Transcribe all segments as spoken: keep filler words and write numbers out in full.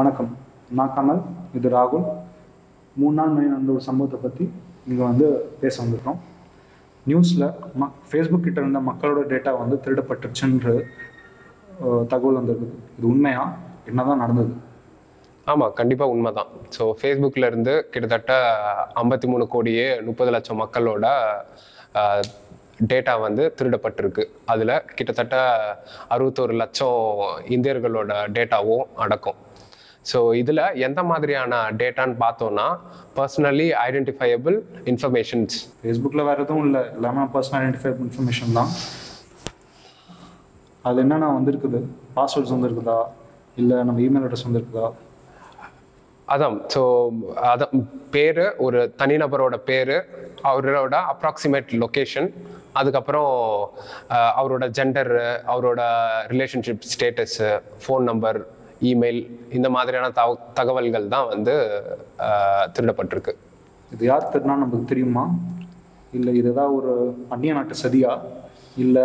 வணக்கம், நான் கமல், இது ராகுல். மூணு நாள் முன்னாடி நடந்த ஒரு சம்பவத்தை பற்றி இங்கே வந்து பேச வந்திருக்கோம். நியூஸில் ம ஃபேஸ்புக் கிட்ட இருந்த மக்களோட டேட்டா வந்து திருடப்பட்டுருச்சுன்ற தகவல் வந்திருக்குது. இது உண்மையா? என்ன தான் நடந்தது? ஆமாம், கண்டிப்பாக உண்மை தான். ஸோ ஃபேஸ்புக்கில் இருந்து கிட்டத்தட்ட ஐம்பத்தி மூணு கோடியே முப்பது லட்சம் மக்களோட டேட்டா வந்து திருடப்பட்டிருக்கு. அதில் கிட்டத்தட்ட அறுபத்தோரு லட்சம் இந்தியர்களோட டேட்டாவும் அடக்கும். ஸோ இதில் எந்த மாதிரியான டேட்டான்னு பார்த்தோன்னா, பர்சனலி ஐடென்டிஃபையபிள் இன்ஃபர்மேஷன்ஸ். ஃபேஸ்புக்கில் வேறு எதுவும் இல்லை, எல்லாமே பர்சனல் ஐடென்டிஃபையபிள் இன்ஃபர்மேஷன் தான். அது என்னென்ன வந்திருக்குது? பாஸ்வேர்ட்ஸ் வந்துருக்குதா, இல்லை நம்ம இமெயில் அட்ரஸ் வந்துருக்குதா? அதான். ஸோ அதான், பேர், ஒரு தனிநபரோட பேர், அவரோட அப்ராக்சிமேட் லொக்கேஷன், அதுக்கப்புறம் அவரோட ஜெண்டர், அவரோட relationship status, phone number, email, இந்த மாதிரியான தக தகவல்கள் தான் வந்து திருடப்பட்டிருக்கு. இது யார் திருடினா நமக்கு தெரியுமா? இல்லை இது ஏதாவது ஒரு அந்நிய நாட்டு சதியா? இல்லை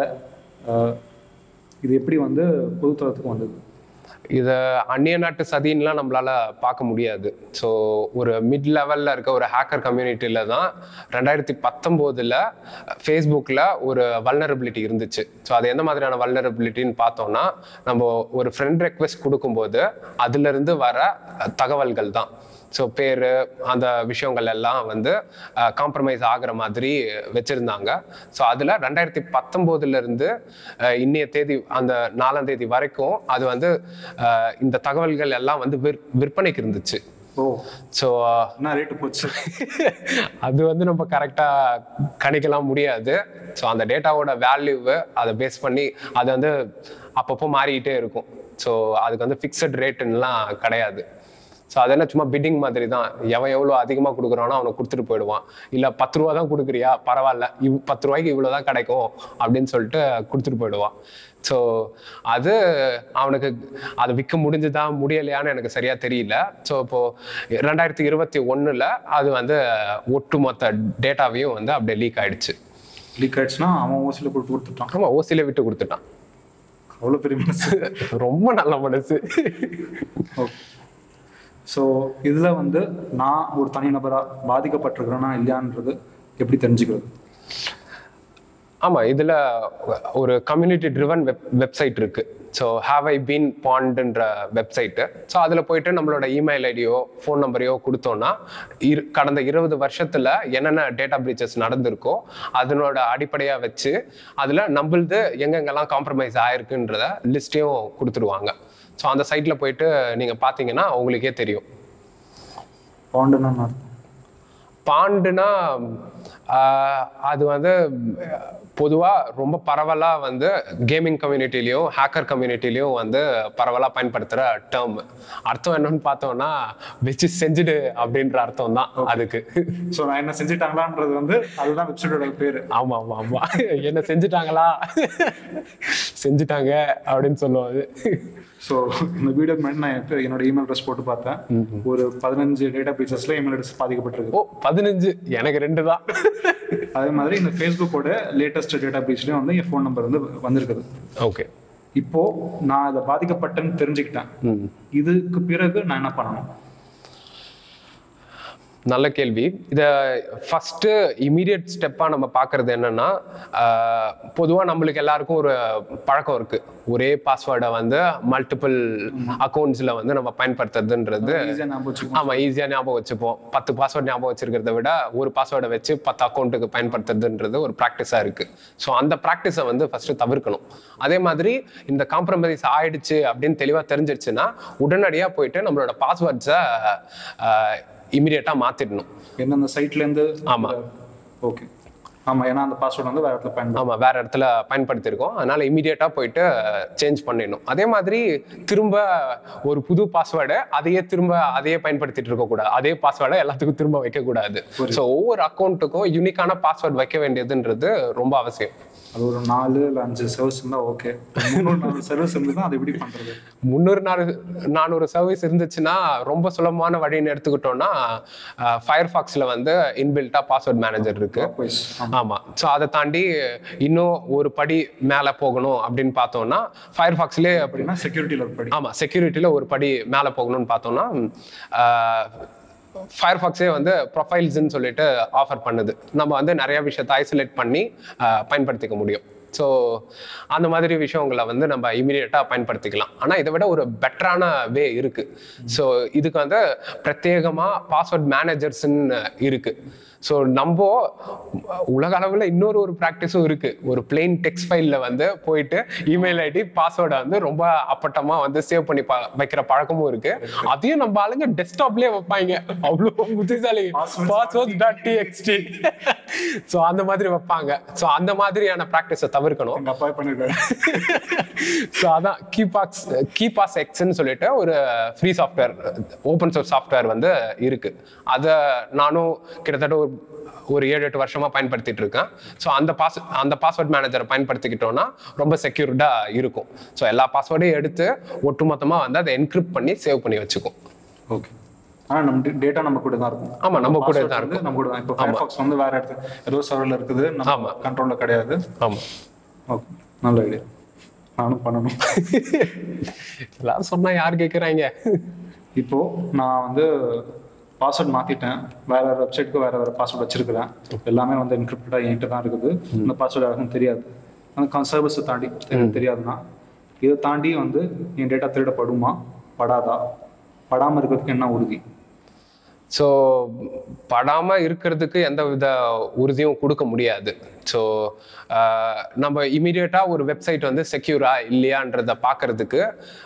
இது எப்படி வந்து பொதுத்தளத்துக்கு வந்தது? இதை அந்நிய நாட்டு சதின்லாம் நம்மளால பார்க்க முடியாது. ஸோ ஒரு மிட் லெவலில் இருக்க ஒரு ஹேக்கர் கம்யூனிட்டியில் தான் ரெண்டாயிரத்தி பத்தொம்போதில் ஃபேஸ்புக்கில் ஒரு வல்னரபிலிட்டி இருந்துச்சு. ஸோ அது எந்த மாதிரியான வல்னரபிலிட்டின்னு பார்த்தோம்னா, நம்ம ஒரு ஃப்ரெண்ட் ரெக்வெஸ்ட் கொடுக்கும்போது அதுலேருந்து வர தகவல்கள் தான். ஸோ பேர், அந்த விஷயங்கள் எல்லாம் வந்து காம்ப்ரமைஸ் ஆகிற மாதிரி வச்சுருந்தாங்க. ஸோ அதில் ரெண்டாயிரத்தி பத்தொம்போதுலேருந்து இன்னைய தேதி, அந்த நாலாம் தேதி வரைக்கும் அது வந்து இந்த தகவல்கள் எல்லாம் வந்து விற் விற்பனைக்கு இருந்துச்சு. ஓ, ஸோ என்ன ரேட்டு போச்சு? அது வந்து நம்ம கரெக்டாக கணிக்கலாம் முடியாது. ஸோ அந்த டேட்டாவோட வேல்யூவை அதை பேஸ் பண்ணி அது வந்து அப்பப்போ மாறிக்கிட்டே இருக்கும். ஸோ அதுக்கு வந்து ஃபிக்ஸட் ரேட்டுன்னெலாம் கிடையாது. ஸோ அது என்ன, சும்மா பிட்டிங் மாதிரி தான். எவன் எவ்வளோ அதிகமாக கொடுக்குறானோ அவனை கொடுத்துட்டு போயிடுவான். இல்லை பத்து ரூபா தான் கொடுக்குறியா, பரவாயில்ல, இவ் பத்து ரூபாய்க்கு இவ்வளோ தான் கிடைக்கும் அப்படின்னு சொல்லிட்டு கொடுத்துட்டு போயிடுவான். ஸோ அது அவனுக்கு அதை விற்க முடிஞ்சுதா முடியலையான்னு எனக்கு சரியாக தெரியல. ஸோ இப்போது ரெண்டாயிரத்தி இருபத்தி ஒன்றில் அது வந்து ஒட்டுமொத்த டேட்டாவையும் வந்து அப்படியே லீக் ஆகிடுச்சு. லீக் ஆகிடுச்சுன்னா அவன் ஓசியில் கொடுத்து கொடுத்துட்டான். ஆமாம், ஓசியில் விட்டு கொடுத்துட்டான். அவ்வளோ பெரிய மனசு, ரொம்ப நல்ல மனசு. ஓகே. ஸோ இதில் வந்து நான் ஒரு தனிநபராக பாதிக்கப்பட்டிருக்கிறேன்னா இல்லையான்றது எப்படி தெரிஞ்சுக்கிறது? ஆமாம், இதில் ஒரு கம்யூனிட்டி ட்ரிவன் வெப் வெப்சைட் இருக்குது. ஸோ ஹாவ் ஐ பீன் பாண்ட்ன்ற வெப்சைட்டு. ஸோ அதில் போயிட்டு நம்மளோட இமெயில் ஐடியோ ஃபோன் நம்பரையோ கொடுத்தோன்னா, இரு கடந்த இருபது வருஷத்தில் என்னென்ன டேட்டா பிரீச்சஸ் நடந்திருக்கோ அதனோட அடிப்படையாக வச்சு அதில் நம்மளது எங்கெங்கெல்லாம் காம்ப்ரமைஸ் ஆயிருக்குன்றத லிஸ்ட்டையும் கொடுத்துருவாங்க. ஸோ அந்த சைட்டில் போயிட்டு நீங்கள் பார்த்தீங்கன்னா உங்களுக்கே தெரியும். பாண்டுன்னா பாண்டுனா அது வந்து பொதுவாக ரொம்ப பரவலாக வந்து கேமிங் கம்யூனிட்டிலையும் ஹேக்கர் கம்யூனிட்டிலையும் வந்து பரவலாக பயன்படுத்துகிற டேர்ம். அர்த்தம் என்னன்னு பார்த்தோம்னா, வச்சு செஞ்சுடு அப்படின்ற அர்த்தம் தான் அதுக்கு. ஸோ நான் என்ன செஞ்சுட்டாங்களான்றது வந்து அதுதான் வெப்சைட்டோட பேர். ஆமாம் ஆமாம் ஆமாம், என்ன செஞ்சுட்டாங்களா, செஞ்சுட்டாங்க அப்படின்னு சொல்லுவாது. ஸோ இந்த வீடியோக்கு முன்னாடி நான் இப்போ என்னோட இமெயில் அட்ரஸ் போட்டு பார்த்தேன். ஒரு பதினஞ்சு டேட்டா பேசஸ்ல இமெயில் அட்ரஸ் பாதிக்கப்பட்டிருக்கு. ஓ, பதினஞ்சு? எனக்கு ரெண்டு தான். அதே மாதிரி இந்த ஃபேஸ்புக்கோட லேட்டஸ்ட் டேட்டா பேஸ்லேயும் வந்து என் ஃபோன் நம்பர் வந்து வந்திருக்குது. ஓகே. இப்போ நான் அதை பாதிக்கப்பட்டேன்னு தெரிஞ்சுக்கிட்டேன். இதுக்கு பிறகு நான் என்ன பண்ணணும்? நல்ல கேள்வி. இதை ஃபஸ்ட்டு இமீடியட் ஸ்டெப்பாக நம்ம பார்க்குறது என்னென்னா, பொதுவாக நம்மளுக்கு எல்லாருக்கும் ஒரு பழக்கம் இருக்குது. ஒரே பாஸ்வேர்டை வந்து மல்டிபிள் அக்கௌண்ட்ஸில் வந்து நம்ம பயன்படுத்துறதுன்றது. ஆமாம், ஈஸியாக ஞாபகம் வச்சுப்போம். பத்து பாஸ்வேர்டு ஞாபகம் வச்சுருக்கிறத விட ஒரு பாஸ்வேர்டை வச்சு பத்து அக்கௌண்ட்டுக்கு பயன்படுத்துறதுன்றது ஒரு ப்ராக்டிஸாக இருக்குது. ஸோ அந்த ப்ராக்டிஸை வந்து ஃபஸ்ட்டு தவிர்க்கணும். அதே மாதிரி இந்த காம்ப்ரமைஸ் ஆயிடுச்சு அப்படின்னு தெளிவாக தெரிஞ்சிருச்சுன்னா உடனடியாக போயிட்டு நம்மளோட பாஸ்வேர்ட்ஸை இமீடியட்டாக மாற்றிடணும். எந்தெந்த சைட்லேருந்து? ஆமாம். ஓகே. ஆமாம், ஏன்னா அந்த பாஸ்வேர்டு வந்து வேறு இடத்துல பயன்படுத்த ஆமாம் வேறு இடத்துல பயன்படுத்தியிருக்கோம். அதனால் இமீடியட்டாக போயிட்டு சேஞ்ச் பண்ணிடணும். அதே மாதிரி திரும்ப ஒரு புது பாஸ்வேர்டை அதையே திரும்ப அதையே பயன்படுத்திட்டு இருக்கக்கூடாது. அதே பாஸ்வேர்டை எல்லாத்துக்கும் திரும்ப வைக்கக்கூடாது. ஸோ ஒவ்வொரு அக்கௌண்ட்டுக்கும் யூனிக்கான பாஸ்வேர்டு வைக்க வேண்டியதுன்றது ரொம்ப அவசியம். அது ஒரு நாலு இல்லை அஞ்சு சர்வீஸ் இருந்தால் ஓகே. முந்நூறு நாலு சர்வீஸ் இருந்ததுன்னா அது எப்படி பண்ணுறது? முந்நூறு நாலு நானூறு சர்வீஸ் இருந்துச்சுன்னா ரொம்ப சுலபமான வழின்னு எடுத்துக்கிட்டோம்னா ஃபயர் ஃபாக்ஸில் வந்து இன்பில்ட்டாக பாஸ்வேர்ட் மேனேஜர் இருக்கு. ஆமாம். ஸோ அதை தாண்டி இன்னும் ஒரு படி மேலே போகணும் அப்படின்னு பார்த்தோம்னா ஃபயர் ஃபாக்ஸ்லேயே அப்படின்னா செக்யூரிட்டியில் ஒரு படி. ஆமாம், செக்யூரிட்டியில் ஒரு படி மேலே போகணும்னு பார்த்தோம்னா ஃபயர் ஃபாக்ஸே வந்து ப்ரொஃபைல்ஸ்ன்னு சொல்லிட்டு ஆஃபர் பண்ணுது. நம்ம வந்து நிறைய விஷயத்தை ஐசோலேட் பண்ணி பயன்படுத்திக்க முடியும். ஸோ அந்த மாதிரி விஷயங்களை வந்து நம்ம இமீடியட்டாக பயன்படுத்திக்கலாம். ஆனால் இதை விட ஒரு பெட்டரான வே இருக்குது. ஸோ இதுக்கு வந்து பிரத்யேகமாக பாஸ்வேர்ட் மேனேஜர்ஸ்ன்னு இருக்குது. ஸோ நம்ம உலக அளவில் இன்னொரு ஒரு ப்ராக்டிஸும் இருக்குது. ஒரு பிளெயின் டெக்ஸ்ட் ஃபைலில் வந்து போயிட்டு இமெயில் ஐடி பாஸ்வேர்டை வந்து ரொம்ப அப்பட்டமாக வந்து சேவ் பண்ணி ப வைக்கிற பழக்கமும் இருக்குது. அதையும் நம்ம ஆளுங்க டெஸ்க்டாப்லேயே வைப்பாங்க. அவ்வளோ புத்திசாலி. பாஸ்வேர்ட் டாட் டிஎக்ஸ்டி ஸோ அந்த மாதிரி வைப்பாங்க. ஸோ அந்த மாதிரியான ப்ராக்டிஸை தவிர்க்கணும். ஸோ அதான் கீபாக்ஸ் கீபாஸ் எக்ஸ்ன்னு சொல்லிட்டு ஒரு free software, open source software வந்து இருக்கு. அதை நானும் கிட்டத்தட்ட ஒரு ஒரு ஏழு எட்டு வருஷமா பயன்படுத்திட்டு இருக்கேன். ஸோ அந்த பாஸ் அந்த பாஸ்வேர்ட் மேனேஜரை பயன்படுத்திக்கிட்டோம்னா ரொம்ப செக்யூர்டா இருக்கும். ஸோ எல்லா பாஸ்வேர்டையும் எடுத்து ஒட்டுமொத்தமாக வந்து அதை என்கிரிப்ட் பண்ணி சேவ் பண்ணி வச்சுக்கும். ஓகே. ஆனா நம்ம டேட்டா நம்ம கூட தான் இருக்கும். ஆமா, நம்ம கூட தான் இருக்கும். நம்ம கூட தான். இப்போ ஃபயர்ஃபாக்ஸ் வந்து வேற இடத்துல ஏதோ சர்வர்ல இருக்குது, நம்ம கண்ட்ரோல்ல கிடையாது. ஆமா. ஓகே, நல்ல ஐடியா. நானும் பண்ணணும். எல்லாரும் சொன்னா யார் கேட்குறாங்க? இப்போ நான் வந்து பாஸ்வேர்ட் மாத்திட்டேன், வேற வேற வெப்சைட்க்கு வேற வேற பாஸ்வேர்ட் வச்சிருக்கிறேன். எல்லாமே வந்து என்கிரிப்டடா என்கிட்ட தான் இருக்குது. இந்த பாஸ்வேர்ட் யாருக்கும் தெரியாது. அந்த சர்வீஸை தாண்டி தெரியாதுன்னா இதை தாண்டி வந்து என் டேட்டா திருடப்படுமா படாதா? படாமல் இருக்கிறதுக்கு என்ன உறுதி? ஸோ படாமல் இருக்கிறதுக்கு எந்த வித உறுதியும் கொடுக்க முடியாது. ஸோ நம்ம இமீடியட்டாக ஒரு வெப்சைட் வந்து செக்யூரா இல்லையான்றதை பார்க்கறதுக்கு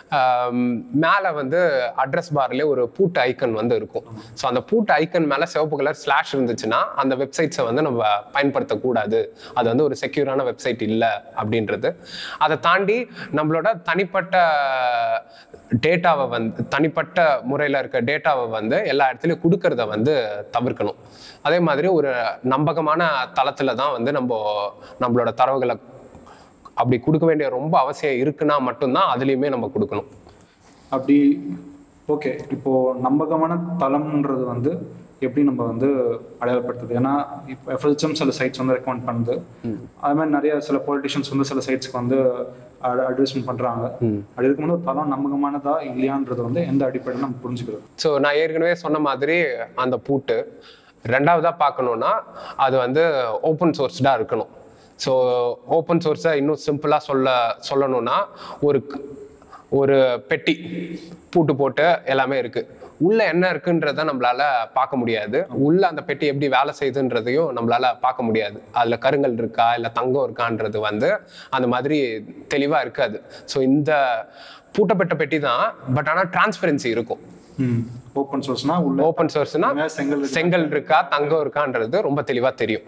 மேலே வந்து அட்ரஸ் பார்லேயே ஒரு பூட் ஐக்கன் வந்து இருக்கும். ஸோ அந்த பூட் ஐக்கன் மேலே சிவப்பு கலர் ஸ்லாஷ் இருந்துச்சுன்னா அந்த வெப்சைட்ஸை வந்து நம்ம பயன்படுத்தக்கூடாது, அது வந்து ஒரு செக்யூரான வெப்சைட் இல்லை அப்படின்றது. அதை தாண்டி நம்மளோட தனிப்பட்ட டேட்டாவை வந்து தனிப்பட்ட முறையில் இருக்க டேட்டாவை வந்து எல்லா இடத்துலையும் கொடுக்கறத வந்து தவிர்க்கணும். அதே மாதிரி ஒரு நம்பகமான தளத்தில் தான் வந்து நம்ம நம்மளோட தரவுகளை அப்படி கொடுக்க வேண்டிய ரொம்ப அவசியம் இருக்குன்னா மட்டும்தான் அதுலேயுமே நம்ம கொடுக்கணும். அப்படி ஓகே. இப்போ நம்பகமான தளம்ன்றது வந்து எப்படி நம்ம வந்து அடையாளப்படுத்துது? ஏன்னா இப்போ எஃப்எல்எம் சில சைட்ஸ் வந்து ரெக்கமெண்ட் பண்ணுது. அது மாதிரி நிறைய சில பொலிட்டிஷியன்ஸ் வந்து சில சைட்ஸ்க்கு வந்து அட்வைஸ்மெண்ட் பண்ணுறாங்க. அப்படி இருக்கும்போது ஒரு தளம் நம்பகமானதா இல்லையான்றது வந்து எந்த அடிப்படையில் நம்ம புரிஞ்சுக்கிறது? ஸோ நான் ஏற்கனவே சொன்ன மாதிரி அந்த பூட்டு ரெண்டாவதாக பார்க்கணுன்னா அது வந்து ஓப்பன் சோர்ஸ்டாக இருக்கணும். ஸோ ஓப்பன் சோர்ஸை இன்னும் சிம்பிளாக சொல்ல சொல்லணும்னா ஒரு ஒரு பெட்டி பூட்டு போட்டு எல்லாமே இருக்குது. உள்ள என்ன இருக்குன்றத நம்மளால பார்க்க முடியாது. உள்ள அந்த பெட்டி எப்படி வேலை செய்யுதுன்றதையும் நம்மளால பார்க்க முடியாது. அதுல கருங்கல் இருக்கா இல்லை தங்கம் இருக்கான்றது வந்து அந்த மாதிரி தெளிவா இருக்காது. ஸோ இந்த பூட்டப்பட்ட பெட்டி தான், பட் ஆனால் டிரான்ஸ்பரன்சி இருக்கும். ஓப்பன் சோர்ஸ்னா உள்ள ஓப்பன் சோர்ஸ்னா செங்கல் செங்கல் இருக்கா தங்கம் இருக்கான்றது ரொம்ப தெளிவா தெரியும்.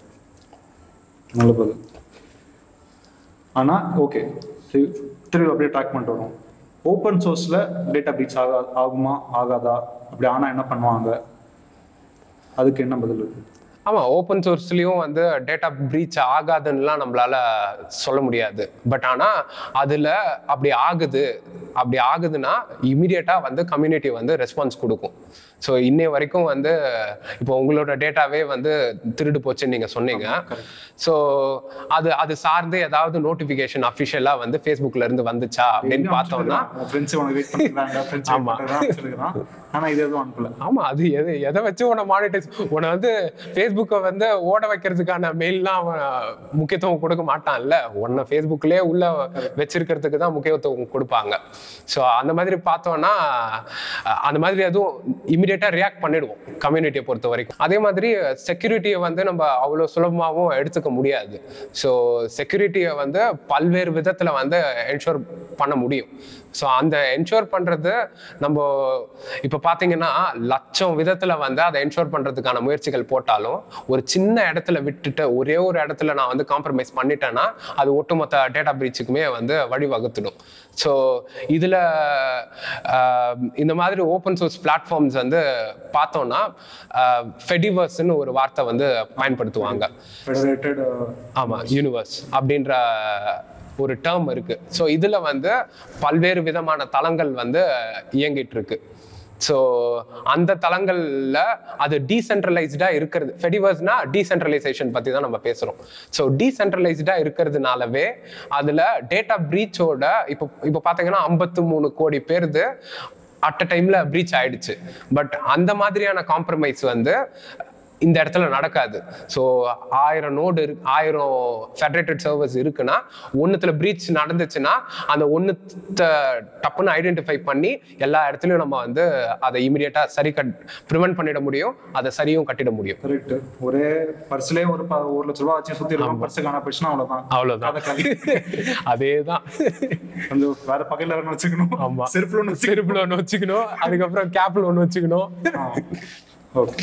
நல்லது. ஆனா ஓகே, திரும்பி அப்படியே ட்ராக் பண்ணிட்டு வரும். ஓப்பன் சோர்ஸ்ல டேட்டா பிரீச் ஆகா ஆகுமா ஆகாதா? அப்படி ஆனா என்ன பண்ணுவாங்க? அதுக்கு என்ன பதில் இருக்கு? ஆமாம், ஓப்பன் சோர்ஸ்லேயும் வந்து டேட்டா பிரீச் ஆகாதுன்னுலாம் நம்மளால சொல்ல முடியாது. பட் ஆனால் அதில் அப்படி ஆகுது அப்படி ஆகுதுன்னா இமீடியட்டாக வந்து கம்யூனிட்டி வந்து ரெஸ்பான்ஸ் கொடுக்கும். ஸோ இன்னைய வரைக்கும் வந்து இப்போ உங்களோட டேட்டாவே வந்து திருடு போச்சுன்னு நீங்கள் சொன்னீங்க. ஸோ அது அது சார்ந்து ஏதாவது நோட்டிஃபிகேஷன் அஃபிஷியலாக வந்து ஃபேஸ்புக்கில் இருந்து வந்துச்சா அப்படின்னு பார்த்தோம்னா ஆமாம், அது எது எதை வச்சு உன்னை மானிட்டைஸ் உன்னை வந்து ஃபேஸ்புக்கை வந்து ஓட வைக்கிறதுக்கான மெயில்லாம் அவன் முக்கியத்துவம் கொடுக்க மாட்டான்ல. உன்னை ஃபேஸ்புக்லேயே உள்ள வச்சிருக்கிறதுக்கு தான் முக்கியத்துவம் கொடுப்பாங்க. ஸோ அந்த மாதிரி பார்த்தோம்னா அந்த மாதிரி அதுவும் இமீடியட்டாக ரியாக்ட் பண்ணிடுவோம் கம்யூனிட்டியை பொறுத்த வரைக்கும். அதே மாதிரி செக்யூரிட்டியை வந்து நம்ம அவ்வளோ சுலபமாகவும் எடுத்துக்க முடியாது. ஸோ செக்யூரிட்டியை வந்து பல்வேறு விதத்தில் வந்து என்ஷோர் பண்ண முடியும். ஸோ அந்த என்ஷோர் பண்ணுறது நம்ம இப்போ பார்த்தீங்கன்னா லட்சம் விதத்தில் வந்து அதை என்ஷோர் பண்ணுறதுக்கான முயற்சிகள் போட்டாலும் ஒரு சின்ன இடத்துல விட்டுட்டு ஒரே ஒரு இடத்துல நான் வந்து காம்ப்ரமைஸ் பண்ணிட்டேன்னா அது ஒட்டுமொத்த டேட்டா பிரீச்சுக்குமே வந்து வழிவகுத்துடும். ஸோ இதில் இந்த மாதிரி ஓப்பன் சோர்ஸ் பிளாட்ஃபார்ம்ஸ் வந்து பார்த்தோம்னா ஃபெடிவர்ஸ்ன்னு ஒரு வார்த்தை வந்து பயன்படுத்துவாங்க. ஆமாம், யூனிவர்ஸ் அப்படின்ற ஒரு டேர்ம் இருக்கு. ஸோ இதில் வந்து பல்வேறு விதமான தளங்கள் வந்து இயங்கிட்டு இருக்கு. ஸோ அந்த தளங்களில் அது டீசென்ட்ரலைஸ்டாக இருக்கிறது. ஃபெடிவர்ஸ்னா டீசென்ட்ரலைசேஷன் பற்றி தான் நம்ம பேசுகிறோம். ஸோ டீசென்ட்ரலைஸ்டாக இருக்கிறதுனாலவே அதில் டேட்டா ப்ரீச்சோட இப்போ இப்போ பார்த்தீங்கன்னா ஐம்பத்து மூணு கோடி பேருது அட் அ டைமில் ப்ரீச் ஆயிடுச்சு. பட் அந்த மாதிரியான காம்ப்ரமைஸ் வந்து இந்த இடத்துல நடக்காது. ஸோ ஆயிரம் நோடு இருக்கு, ஆயிரம் ஃபெடரேட்டட் சர்வர்ஸ் இருக்குன்னா ஒன்றுத்துல பிரீச் நடந்துச்சுன்னா அந்த ஒன்றுத்த டப்புன்னு ஐடென்டிஃபை பண்ணி எல்லா இடத்துலையும் நம்ம வந்து அதை இமீடியட்டாக சரி கட் ப்ரிவென்ட் பண்ணிட முடியும், அதை சரியும் கட்டிட முடியும். கரெக்ட். ஒரே பர்ஸ்லேயே ஒரு ஒரு லட்ச ரூபா வச்சு சுற்றி இருக்கும், பர்ஸ் காண போயிடுச்சுன்னா அவ்வளோதான். அவ்வளோதான், அதே தான். கொஞ்சம் வேற பகையில் ஒன்று வச்சுக்கணும். ஆமாம், செருப்புல ஒன்று செருப்புல ஒன்று வச்சுக்கணும், அதுக்கப்புறம் கேப்பில் ஒன்று வச்சுக்கணும். ஓகே.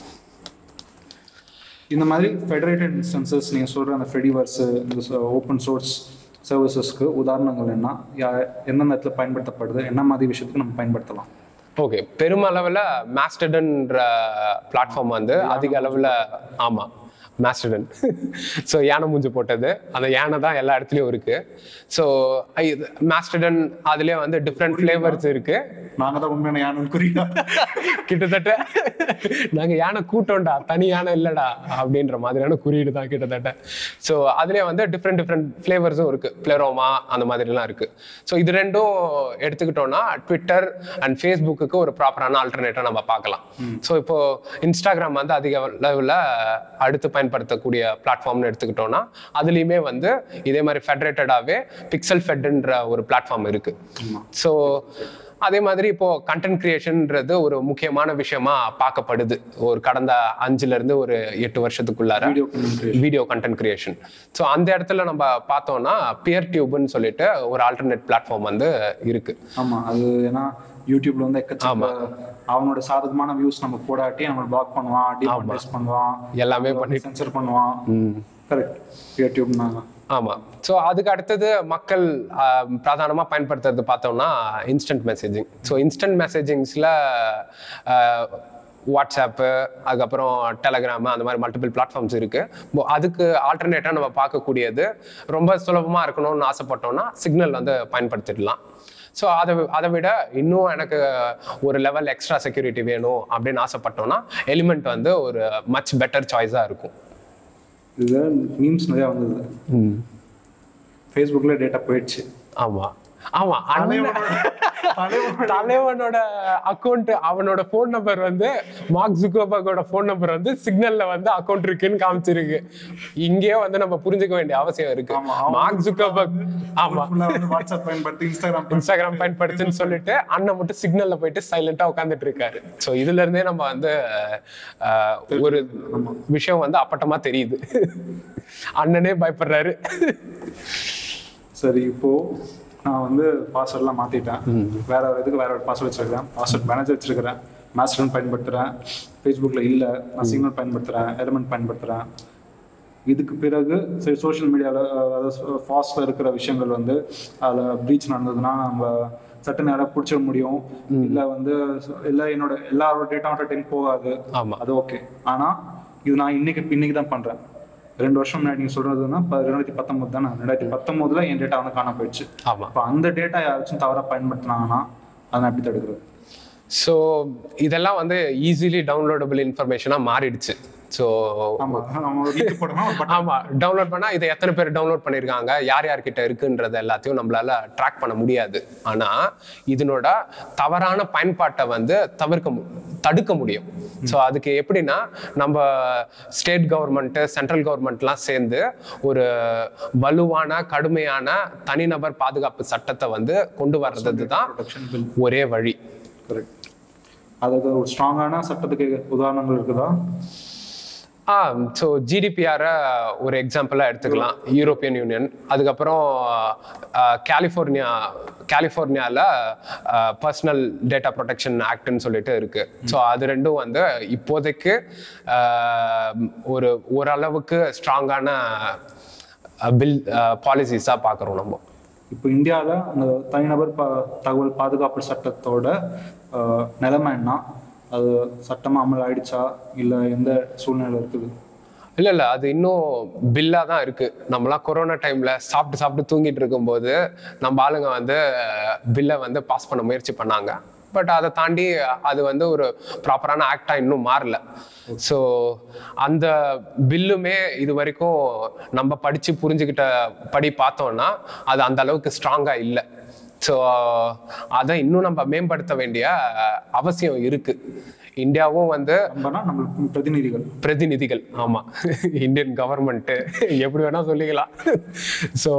இந்த மாதிரி ஃபெடரேட்டட் இன்ஸ்டன்சஸ் நீங்கள் சொல்கிற அந்த ஃபெடிவர்ஸ், இந்த ஓப்பன் சோர்ஸ் சர்வீசஸ்க்கு உதாரணங்கள் என்ன, எந்தெந்த இடத்துல பயன்படுத்தப்படுது, என்ன மாதிரி விஷயத்துக்கு நம்ம பயன்படுத்தலாம்? ஓகே, பெருமளவில் மாஸ்டர்டன்ற பிளாட்ஃபார்ம் வந்து அதிக அளவில், ஆமாம் மாஸ்டர்டன், ஸோ யானை மூஞ்சி போட்டது, அந்த யானை தான் எல்லா இடத்துலையும் இருக்கு. ஸோ மாஸ்டர்டன் அதுலேயே வந்து டிஃப்ரெண்ட் ஃப்ளேவர்ஸ் இருக்கு. நாங்கள் தான் உண்மையான யானை குறியா கிட்டத்தட்ட நாங்கள் யானை கூட்டோம்டா, தனி யானை இல்லைடா அப்படின்ற மாதிரியான குறியீடு தான் கிட்டத்தட்ட. ஸோ அதுலேயே வந்து டிஃப்ரெண்ட் டிஃப்ரெண்ட் ஃப்ளேவர்ஸும் இருக்கு, பிளெரோமா அந்த மாதிரிலாம் இருக்கு. ஸோ இது ரெண்டும் எடுத்துக்கிட்டோம்னா ட்விட்டர் அண்ட் ஃபேஸ்புக்கு ஒரு ப்ராப்பரான ஆல்டர்னேட்டாக நம்ம பார்க்கலாம். ஸோ இப்போ இன்ஸ்டாகிராம் வந்து அதிக லெவலில் அடுத்து பயன்படுத்தக்கூடிய பிளாட்ஃபார்ம்னு எடுத்துக்கிட்டோம்னா அதுலேயுமே வந்து இதே மாதிரி ஃபெடரேட்டடாகவே பிக்சல் ஃபெட்ன்ற ஒரு பிளாட்ஃபார்ம் இருக்கு. ஸோ அதே மாதிரி இப்போ கண்டென்ட் கிரியேஷன்ன்றது ஒரு முக்கியமான விஷயமா பார்க்கப்படுது ஒரு கடந்த அஞ்சுல இருந்து ஒரு எட்டு வருஷத்துக்குள்ளார வீடியோ கண்டென்ட் கிரியேஷன். ஸோ அந்த இடத்துல நம்ம பார்த்தோம்னா பியர் டியூப்னு சொல்லிட்டு ஒரு ஆல்டர்னேட் பிளாட்ஃபார்ம் வந்து இருக்கு. ஆமா, அது ஏன்னா யூடியூப்ல வந்து எக்கச்சக்க அவனோட சாதகமான வியூஸ் நம்ம போடாட்டி நம்ம பிளாக் பண்ணுவான், டிமானிடைஸ் பண்ணுவான், எல்லாமே பண்ணி சென்சர் பண்ணுவான். கரெக்ட், யூடியூப்னா. ஆமாம். ஸோ அதுக்கு அடுத்தது மக்கள் பிரதானமாக பயன்படுத்துறது பார்த்தோம்னா இன்ஸ்டன்ட் மெசேஜிங். ஸோ இன்ஸ்டன்ட் மெசேஜிங்ஸில் வாட்ஸ்அப்பு, அதுக்கப்புறம் டெலகிராமு, அந்த மாதிரி மல்டிபிள் பிளாட்ஃபார்ம்ஸ் இருக்குது. அதுக்கு ஆல்டர்னேட்டாக நம்ம பார்க்கக்கூடியது ரொம்ப சுலபமாக இருக்கணும்னு ஆசைப்பட்டோம்னா சிக்னல் வந்து பயன்படுத்திடலாம். ஸோ அதை அதை விட இன்னும் எனக்கு ஒரு லெவல் எக்ஸ்ட்ரா செக்யூரிட்டி வேணும் அப்படின்னு ஆசைப்பட்டோம்னா எலிமெண்ட் வந்து ஒரு மச் பெட்டர் சாய்ஸாக இருக்கும். இது மீம்ஸ் நிறையா வந்தது, ஃபேஸ்புக்கில் டேட்டா போயிடுச்சு. ஆமாம் ஆமாம், தலைவனோட அக்கௌண்ட், அவனோட ஃபோன் நம்பர் வந்து மார்க் ஜுக்கர்பர்கோட ஃபோன் நம்பர் வந்து சிக்னல்ல வந்து அக்கௌண்ட் இருக்குன்னு காமிச்சிருக்கு. இங்கே வந்து நம்ம புரிஞ்சுக்க வேண்டிய அவசியம் இருக்கு. மார்க் ஜுக்கர்பர்க் ஆமா வாட்ஸ்அப் பயன்படுத்தி இன்ஸ்டாகிராம் இன்ஸ்டாகிராம் பயன்படுத்துன்னு சொல்லிட்டு அண்ணன் மட்டும் சிக்னல்ல போயிட்டு சைலண்டா உட்காந்துட்டு இருக்காரு. ஸோ இதுல இருந்தே நம்ம வந்து ஒரு விஷயம் வந்து அப்பட்டமா தெரியுது, அண்ணனே பயப்படுறாரு. சரி, இப்போ நான் வந்து பாஸ்வேர்ட்லாம் மாற்றிட்டேன், வேற ஒரு இதுக்கு வேற ஒரு பாஸ்வேர்ட் வச்சுருக்கிறேன், பாஸ்வேர்ட் மேனேஜர் வச்சுருக்கிறேன், மாஸ்டர்டன் பயன்படுத்துகிறேன், ஃபேஸ்புக்கில் இல்லை நான் சிக்னல் பயன்படுத்துகிறேன், எலிமெண்ட் பயன்படுத்துகிறேன். இதுக்கு பிறகு சரி சோஷியல் மீடியாவில் அதாவது ஃபாஸ்ட்டில் இருக்கிற விஷயங்கள் வந்து அதில் ப்ரீச் நடந்ததுன்னா நம்ம சட்ட நேரம் பிடிச்சிட முடியும், இல்லை வந்து இல்லை என்னோட எல்லாரோட டேட்டாவோட டைம் போகாது, அது ஓகே. ஆனால் இது நான் இன்னைக்கு இன்னைக்கு தான் பண்ணுறேன். ரெண்டு வருஷம் முன்னாடி நீங்கள் சொல்றதுன்னா ரெண்டாயிரத்தி பத்தொன்பது தானே, ரெண்டாயிரத்தி பத்தொன்பதுல என் டேட்டா வந்து காண போயிடுச்சு. இப்போ அந்த டேட்டா யாராச்சும் தவறாக பயன்படுத்தினாங்கன்னா அதை எப்படி தடுக்கிறது? ஸோ இதெல்லாம் வந்து ஈஸிலி டவுன்லோடபிள் இன்ஃபர்மேஷனாக மாறிடுச்சு. ஸோ ஆமாம், டவுன்லோட் பண்ணால் இதை எத்தனை பேர் டவுன்லோட் பண்ணியிருக்காங்க, யார் யார்கிட்ட இருக்குன்றது எல்லாத்தையும் நம்மளால ட்ராக் பண்ண முடியாது. ஆனால் இதனோட தவறான பயன்பாட்டை வந்து தவிர்க்க தடுக்க முடியும். ஸோ அதுக்கு எப்படின்னா நம்ம ஸ்டேட் கவர்மெண்ட்டு சென்ட்ரல் கவர்மெண்ட்லாம் சேர்ந்து ஒரு வலுவான கடுமையான தனிநபர் பாதுகாப்பு சட்டத்தை வந்து கொண்டு வர்றது தான் ஒரே வழி. அதுக்கு ஒரு ஸ்ட்ராங்கான சட்டத்துக்கு உதாரணங்கள் இருக்குதா? ஆ ஸோ ஜிடிபிஆரை ஒரு எக்ஸாம்பிளாக எடுத்துக்கலாம், யூரோப்பியன் யூனியன். அதுக்கப்புறம் கலிஃபோர்னியா கலிஃபோர்னியாவில் பர்சனல் டேட்டா ப்ரொடெக்ஷன் ஆக்ட்னு சொல்லிட்டு இருக்கு. ஸோ அது ரெண்டும் வந்து இப்போதைக்கு ஒரு ஓரளவுக்கு ஸ்ட்ராங்கான பில் பாலிசிஸாக பார்க்குறோம் நம்ம. இப்போ இந்தியாவில் அந்த தனிநபர் பா தகவல் பாதுகாப்பு சட்டத்தோட நிலைமை என்ன, அது சட்டமாக அமல் ஆயிடுச்சா இல்லை எந்த சூழ்நிலை இருக்குது? இல்லை இல்லை அது இன்னும் பில்லாக தான் இருக்குது. நம்மளாம் கொரோனா டைமில் சாப்பிட்டு சாப்பிட்டு தூங்கிட்டு இருக்கும்போது நம்ம ஆளுங்க வந்து பில்லை வந்து பாஸ் பண்ண முயற்சி பண்ணாங்க. பட் அதை தாண்டி அது வந்து ஒரு ப்ராப்பரான ஆக்டாக இன்னும் மாறல. ஸோ அந்த பில்லுமே இது வரைக்கும் நம்ம படித்து புரிஞ்சுக்கிட்ட படி பார்த்தோம்னா அது அந்த அளவுக்கு ஸ்ட்ராங்காக இல்லை. ஸோ அதை இன்னும் நம்ம மேம்படுத்த வேண்டிய அவசியம் இருக்கு. இந்தியாவும் வந்து பிரதிநிதிகள் பிரதிநிதிகள் ஆமாம், இந்தியன் கவர்மெண்ட்டு எப்படி வேணால் சொல்லிக்கலாம். ஸோ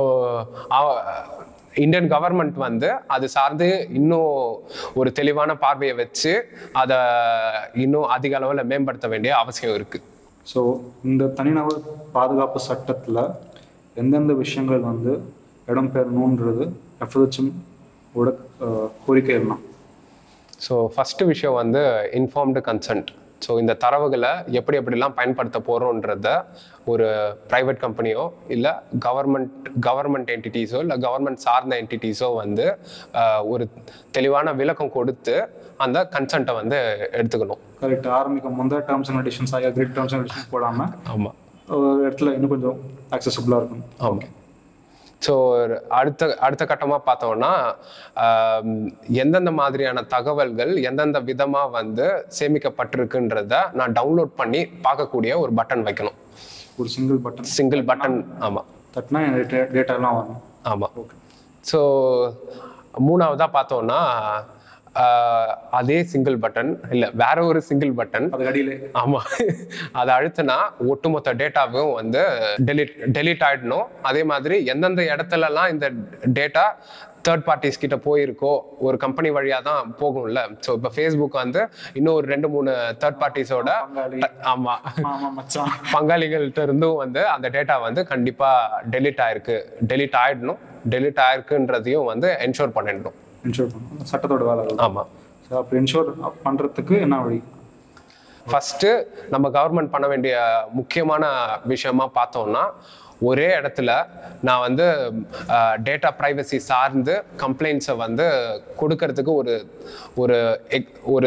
இந்தியன் கவர்மெண்ட் வந்து அது சார்ந்து இன்னும் ஒரு தெளிவான பார்வையை வச்சு அதை இன்னும் அதிக அளவில் மேம்படுத்த வேண்டிய அவசியம் இருக்குது. ஸோ இந்த தனிநபர் பாதுகாப்பு சட்டத்தில் எந்தெந்த விஷயங்கள் வந்து இடம்பெறணுன்றது எஃப்ஹெச்எம் ஓட கோரிக்கை எல்லாம்? ஸோ ஃபஸ்ட்டு விஷயம் வந்து இன்ஃபார்ம்டு கன்சென்ட். ஸோ இந்த தரவுகளை எப்படி எப்படிலாம் பயன்படுத்த போகிறோன்றத ஒரு ப்ரைவேட் கம்பெனியோ இல்லை கவர்மெண்ட் கவர்மெண்ட் என்டிட்டிஸோ இல்லை கவர்மெண்ட் சார்ந்த என்டிட்டிஸோ வந்து ஒரு தெளிவான விளக்கம் கொடுத்து அந்த கன்சென்ட்டை வந்து எடுத்துக்கணும். கரெக்ட். ஆரம்பிக்கும் முந்தைய டேர்ம்ஸ் அண்ட் கண்டிஷன்ஸ் ஆகிய கிரிட் டேர்ம்ஸ் அண்ட் கண்டிஷன்ஸ் போடாமல் ஆமாம் ஒரு இடத்துல இன்னும் கொஞ்சம் ஆக்சசபிளாக இருக்கும். ஆமாம். ஸோ அடுத்த அடுத்த கட்டமாக பார்த்தோம்னா எந்தெந்த மாதிரியான தகவல்கள் எந்தெந்த விதமாக வந்து சேமிக்கப்பட்டிருக்குன்றத நான் டவுன்லோட் பண்ணி பார்க்கக்கூடிய ஒரு பட்டன் வைக்கணும். ஒரு சிங்கிள் பட்டன் சிங்கிள் பட்டன் ஆமாம். தட்டினா டேட்டாலாம் வரும். ஆமாம். ஓகே. ஸோ மூணாவதாக பார்த்தோம்னா அதே சிங்கிள் பட்டன் இல்லை வேற ஒரு சிங்கிள் பட்டன் அது அடியிலே ஆமாம் அதை அழுத்தினா ஒட்டுமொத்த டேட்டாவும் வந்து டெலிட் டெலிட் ஆகிடணும். அதே மாதிரி எந்தெந்த இடத்துலலாம் இந்த டேட்டா தேர்ட் பார்ட்டிஸ் கிட்ட போயிருக்கோ, ஒரு கம்பெனி வழியாக தான் போகும்ல. ஸோ இப்போ ஃபேஸ்புக் வந்து இன்னும் ஒரு ரெண்டு மூணு தேர்ட் பார்ட்டிஸோட ஆமாம் பங்காளிகள்கிட்ட இருந்தும் வந்து அந்த டேட்டா வந்து கண்டிப்பாக டெலிட் ஆயிருக்கு டெலிட் ஆகிடணும். டெலிட் ஆயிருக்குன்றதையும் வந்து என்ஷோர் பண்ணிடணும். என்ஷோர் பண்ணணும் சட்டத்தோட வேலை. ஆமாம். ஸோ அப்போ என்ஷோர் பண்ணுறதுக்கு என்ன வழி? ஃபஸ்ட்டு நம்ம கவர்மெண்ட் பண்ண வேண்டிய முக்கியமான விஷயமா பார்த்தோம்னா, ஒரே இடத்துல நான் வந்து டேட்டா ப்ரைவசி சார்ந்து கம்ப்ளைண்ட்ஸை வந்து கொடுக்கறதுக்கு ஒரு ஒரு ஒரு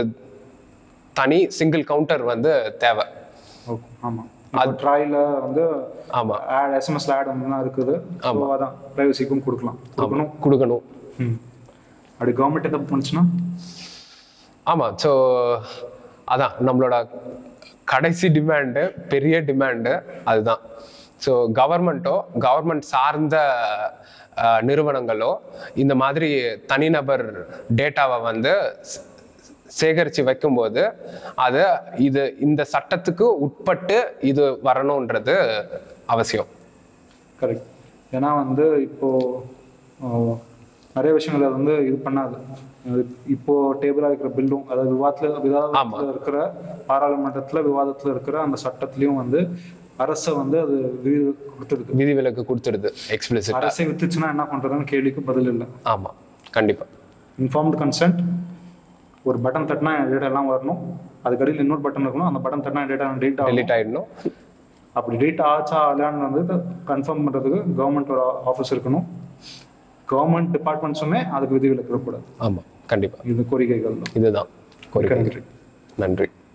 தனி சிங்கிள் கவுண்டர் வந்து தேவை. ஓகே. ஆமாம். அது ட்ராயில் வந்து ஆமாம் ஆட் எஸ்எம்எஸ்ல ஆட் வந்து இருக்குது. ஆமாம். அதான் ப்ரைவசிக்கும் கொடுக்கலாம் கொடுக்கணும் கொடுக்கணும் ம் அப்படி கவர்மெண்ட் எதாவது பண்ணுச்சுன்னா ஆமாம். ஸோ அதான் நம்மளோட கடைசி டிமாண்டு, பெரிய டிமாண்டு அதுதான். ஸோ கவர்மெண்ட்டோ கவர்மெண்ட் சார்ந்த நிறுவனங்களோ இந்த மாதிரி தனிநபர் டேட்டாவை வந்து சேகரித்து வைக்கும்போது அது இது இந்த சட்டத்துக்கு உட்பட்டு இது வரணுன்றது அவசியம். கரெக்ட். ஏன்னா வந்து இப்போது நிறைய விஷயங்கள் வந்து இது பண்ணாது. இப்போ டேபிளாக இருக்கிற பில்லும், அதாவது விவாதத்தில் விவாதத்தில் இருக்கிற பாராளுமன்றத்தில் விவாதத்தில் இருக்கிற அந்த சட்டத்திலையும் வந்து அரசை வந்து அது விதி கொடுத்துடுது, விதிவிலக்கு கொடுத்துடுது எக்ஸ்பிளிசிட். அரசை வித்துச்சுன்னா என்ன பண்ணுறதுன்னு கேள்விக்கு பதில் இல்லை. ஆமாம், கண்டிப்பாக. இன்ஃபார்ம்டு கன்சென்ட், ஒரு பட்டன் தட்டினா டேட்டா எல்லாம் வரணும், அதுக்கடியில் இன்னொரு பட்டன் இருக்கணும், அந்த பட்டன் தட்டினா டேட்டா டேட்டா டெலிட் ஆகிடணும். அப்படி டேட்டா ஆச்சா இல்லையான்னு வந்து கன்ஃபார்ம் பண்ணுறதுக்கு கவர்மெண்ட்டோட ஆஃபீஸ் இருக்கணும். கவர்மெண்ட் டிபார்ட்மெண்ட்ஸுமே அதுக்கு விதிவிலக்கு இருக்கக்கூடாது. ஆமாம், கண்டிப்பாக. இது கோரிக்கைகள் இதுதான் கோரிக்கை. நன்றி.